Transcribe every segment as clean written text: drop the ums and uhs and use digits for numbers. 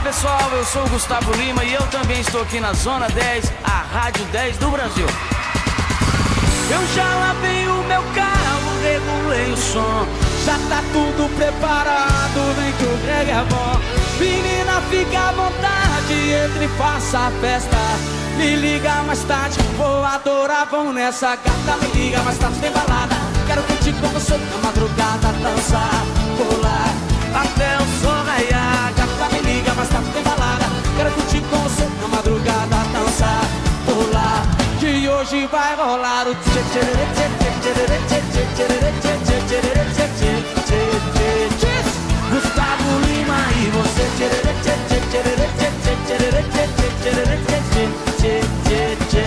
pessoal, eu sou o Gustavo Lima e eu também estou aqui na Zona 10, a Rádio 10 do Brasil. Eu já lavei o meu carro, regulei o som, já tá tudo preparado, vem que o reggae é bom. Menina, fica à vontade, entre e faça a festa. Me liga mais tarde, vou adorar, vamos nessa. Gata, me liga mais tarde, tem balada. Quero curtir com você na madrugada, dançar, pular até o sol raiar. Gata, me liga mais tarde, tem balada. Quero curtir com você na madrugada, dançar, pular, que hoje vai rolar o tchê tchê tchê tchê tchê tchê tchê tchê tchê tchê. Gustavo Lima e você tchê tchê tchê tchê tchê tchê tchê tchê tchê.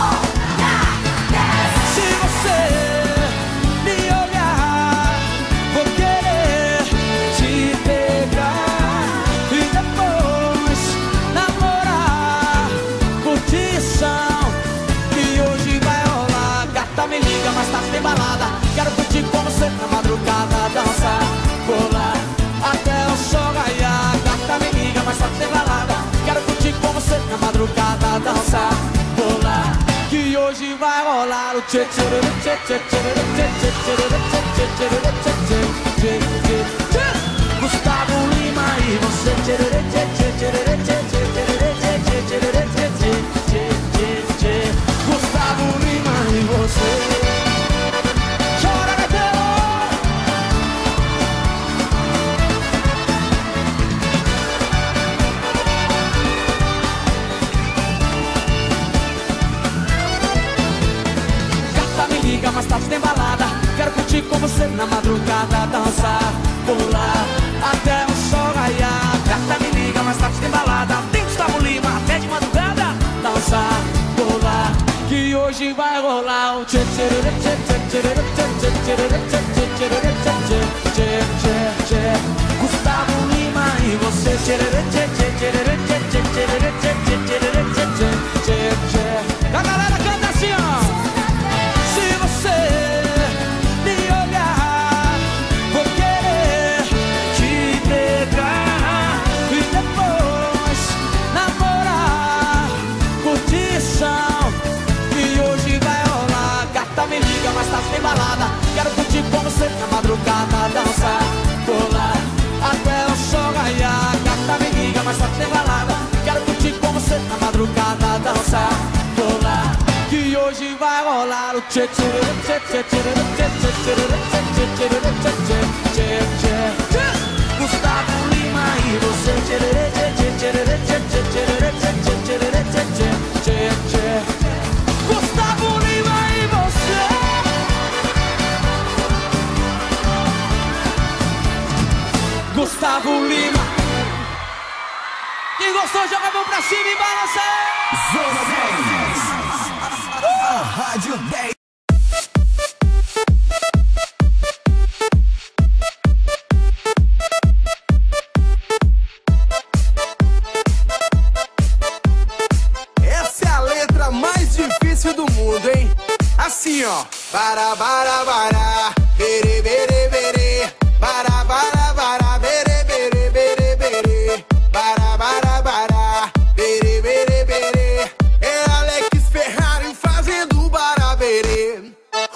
Se você me olhar, vou querer te pegar e depois namorar, curtição que hoje vai rolar. Gata, me liga, mas tá sem balada. Quero curtir com você na madrugada, dançar, pular até o sol raiar. Gata, me liga, mas tá sem balada. Quero curtir com você na madrugada, dançar, pular, que hoje vai rolar o tchê tchê tchê tchê tchê tchê tchê tchê tchê. Gustavo Lima e você tchê tchê tchê tchê tchê tchê tchê. Gustavo Lima e você. Chora, gaiteiro! Liga, mais tarde tem balada. Quero curtir com você na madrugada, dançar, pular até o sol raiar. Gata, me liga, mais tarde tem balada. Tem Gustavo Lima até de madrugada, dançar, pular, que hoje vai rolar o tchê tchê tchê tchê tchê tchê tchê tchê. Gustavo Lima e você tchê tchê tchê tchê tchê tchê. A galera canta assim, ó. Me liga, mas tá sem balada. Quero curtir com você na madrugada, dançar, pular até o sol raiar. Gata, me liga, mas tá sem balada. Quero curtir com você na madrugada, dançar, pular, que hoje vai rolar o tchê tchê tchê tchê tchê tchê tchê tchê. Gustavo Lima e você tchê tchê tchê tchê tchê tchê. Gustavo Lima e você. Gustavo Lima. Quem gostou, joga a mão pra cima e balança. Zona 10, a Rádio 10. Essa é a letra mais difícil do mundo, hein? Assim, ó. Bara, bara, bara, bere, bere, bere. Bara, bara, bara, bere, bere, bere, bere. Bara, bara, bara, bere, bere, bere. É Alex Ferrari fazendo baraberê.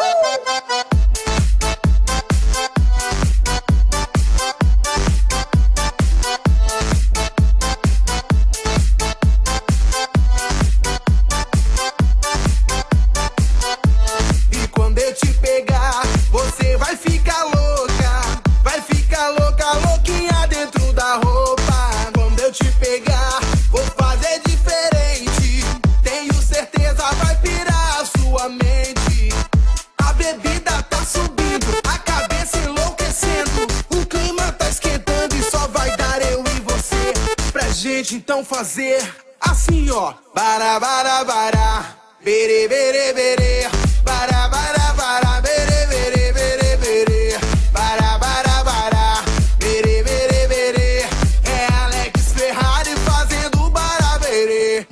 E quando eu te pegar, você vai ficar louca. Vai ficar louca, louquinha dentro da roupa. Quando eu te pegar, vou fazer diferente. Tenho certeza vai pirar a sua mente. A bebida tá subindo, a cabeça enlouquecendo. O clima tá esquentando e só vai dar eu e você. Pra gente então fazer assim, ó. Bara, bara, bara, bere, bere, bere. Bara, bara, bara, bere, bere, bere, bere. Bara, bara, bara, bere, bere, bere. É Alex Ferrari fazendo baraberê.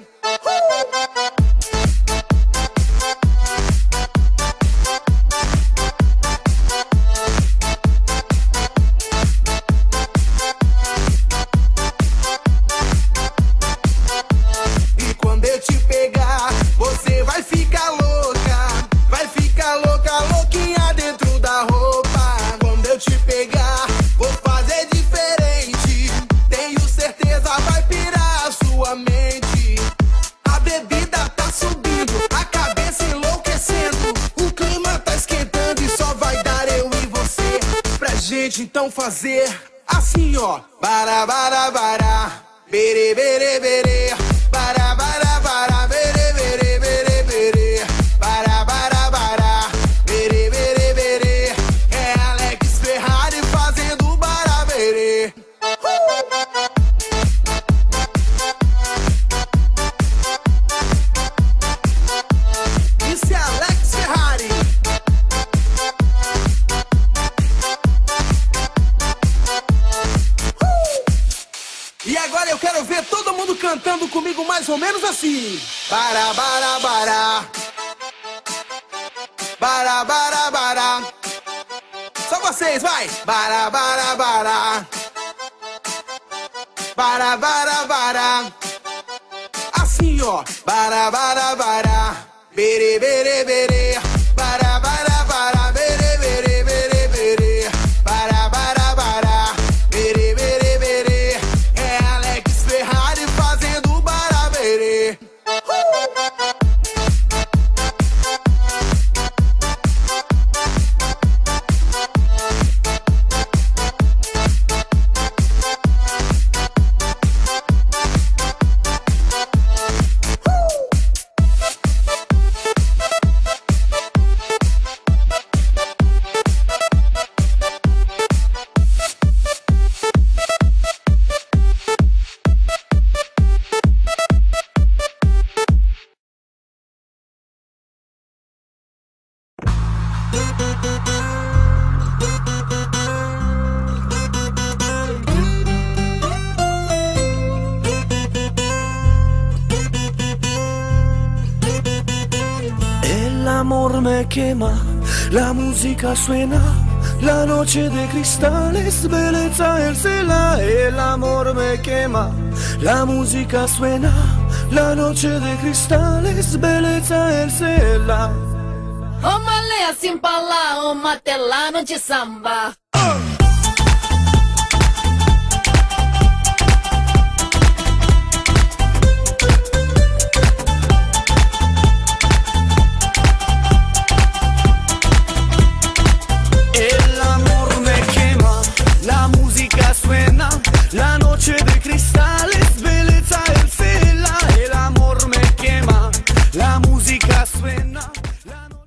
então fazer assim, ó. Bara, bara, bara, bere, bere, bere. Bara, bara, bara, bere, bere, bere, bere. Bara, bara, bara, bere, bere, bere. É Alex Ferrari fazendo bara, bere. Isso é Alex Ferrari. E agora eu quero ver todo mundo cantando comigo mais ou menos assim. Bara, bara, bara. Bara, bara, bara. Só vocês, vai. Bara, bara, bara. Bara, bara, bara. Assim, ó. Bara, bara, bara. Bere, bere, bere. Bara, bara, bara. Bere, bere, bere, bere. Bara, bara, bara. Bere, bere, bere. É Alex Ferrari fazendo bara, bere. El amor me quema, la música suena, la noche de cristales, belleza el cela. El amor me quema, la música suena, la noche de cristales, belleza el cela. Uma lé assim pra lá, uma telano de samba. El amor me quema, la música suena, la noche de cristales, belleza el cela. El amor me quema, la música suena, la noche